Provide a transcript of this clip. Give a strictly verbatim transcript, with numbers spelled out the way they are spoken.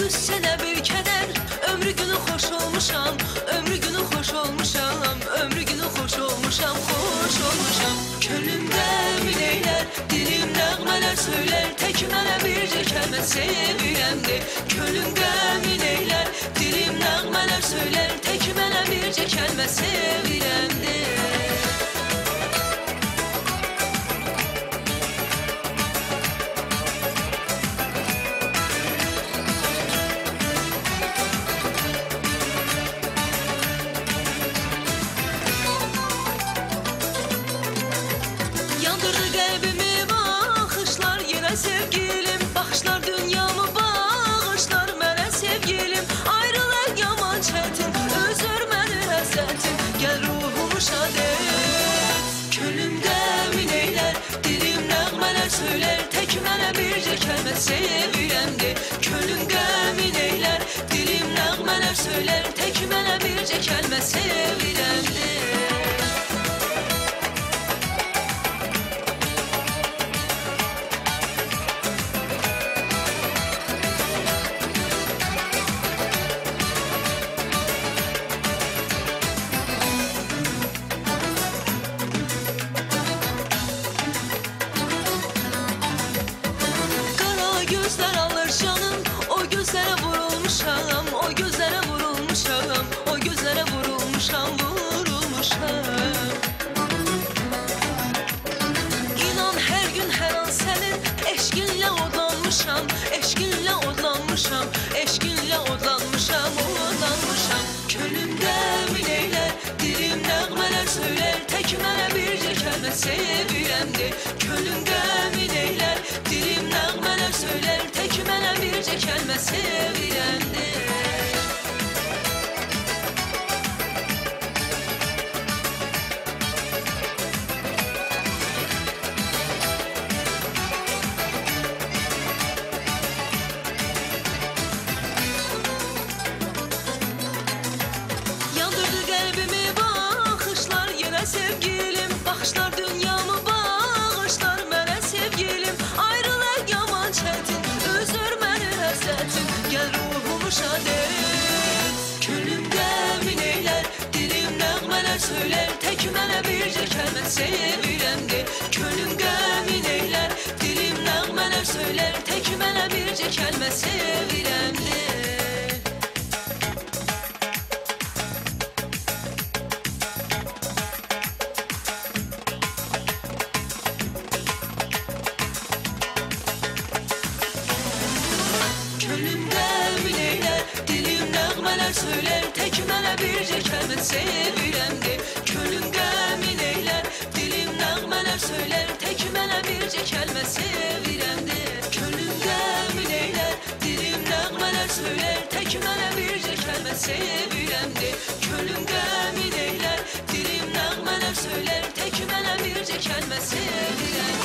yüz sene bir keder. Ömrü günü hoş olmuşam, ömrü günü hoş olmuşam, ömrü günü hoş olmuşam, hoş olmuşam. Könlümde bileyler, dilim nəğmələr söyler, tek mənə bircə kəlmə sevirəmdi. Könlümde bileyler, dilim nəğmələr söyler, tek mənə bircə kəlmə sevirəmdi. Yandırdı qəlbimi baxışlar, yenə sevgilim, baxışlar dünyamı bağışlar mənə sevgilim. Ayrılıq yaman çətin, özür məni həsətin, gəl ruhumu şad et. Könlümdə mineylər, dilim nəğmələr söylər, tək mənə bircə kəlmə sevirəmdi. Könlümdə mineylər, dilim nəğmələr söylər, tək mənə bircə kəlmə sevirəmdi. Gözler alır canım, o gözlere vurulmuşam, o gözlere vurulmuşam, o gözlere vurulmuşam, vurulmuşam. İnan her gün her an senin eşkinle odlanmışam, eşkinle odlanmışam, eşkinle odlanmışam, odlanmışam. Könlümde mineyler, dilim nəğmələr söyler, tek mənə bircə kəlmə sevirəmdi. Könlümde mineyler, dilim nəğmələr söyler, tek mənə bircə kəlmə sevirəmdi. Yandırdı qəlbimi baxışlar, yenə sevgilim, baxışlar dünyamı bağışlar mənə sevgilim. Ayrılıq yaman çətin, özür məni həsətin, gəl ruhumu şad et. Könlümdə mineylər, dilim nəğmələr söylər, tək mənə bircə kəlmə sevirəmdi. Könlümdə mineylər, dilim nəğmələr söylər, tək mənə bircə kəlmə sevirəmdi. Könlümdə mineylər, dilim nəğmələr söylər, tək mənə bircə kəlmə sevirəmdi. Könlümdə mineylər, dilim nəğmələr söylər, tək mənə bircə kəlmə sevirəmdi. Könlümdə mineylər, dilim nəğmələr söylər, tək mənə bircə kəlmə sevirəmdi. Könlümdə mineylər, dilim nəğmələr söylər, tək mənə bircə kəlmə sevirəmdi.